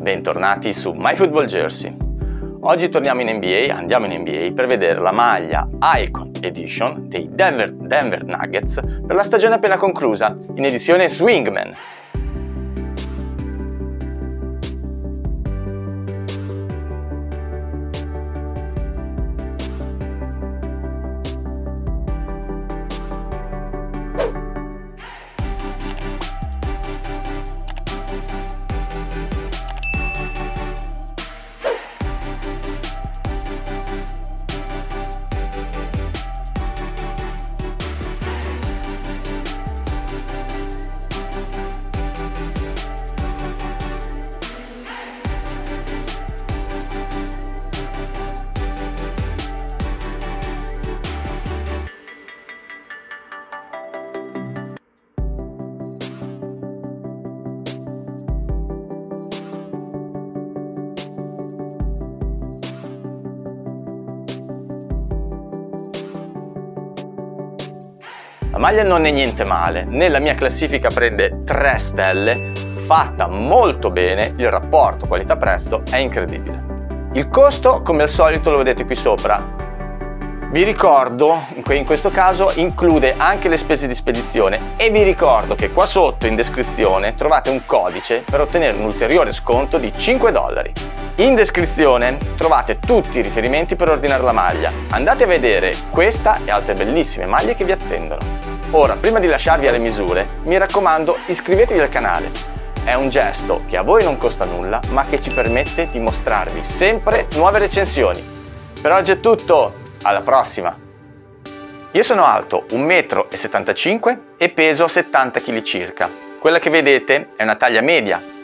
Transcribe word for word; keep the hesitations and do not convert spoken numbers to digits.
bentornati su MyFootballJersey. Oggi torniamo in N B A, andiamo in N B A per vedere la maglia Icon Edition dei Denver, Denver Nuggets per la stagione appena conclusa, in edizione Swingman. La maglia non è niente male, nella mia classifica prende tre stelle, fatta molto bene, il rapporto qualità-prezzo è incredibile. Il costo, come al solito, lo vedete qui sopra. Vi ricordo, in questo caso, include anche le spese di spedizione e vi ricordo che qua sotto in descrizione trovate un codice per ottenere un ulteriore sconto di cinque dollari. In descrizione trovate tutti i riferimenti per ordinare la maglia. Andate a vedere questa e altre bellissime maglie che vi attendono. Ora, prima di lasciarvi alle misure, mi raccomando, iscrivetevi al canale. È un gesto che a voi non costa nulla, ma che ci permette di mostrarvi sempre nuove recensioni. Per oggi è tutto, alla prossima! Io sono alto un metro e settantacinque e peso settanta chili circa. Quella che vedete è una taglia media